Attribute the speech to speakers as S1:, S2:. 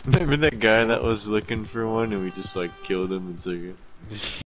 S1: Remember that guy that was looking for one and we just like killed him and took it?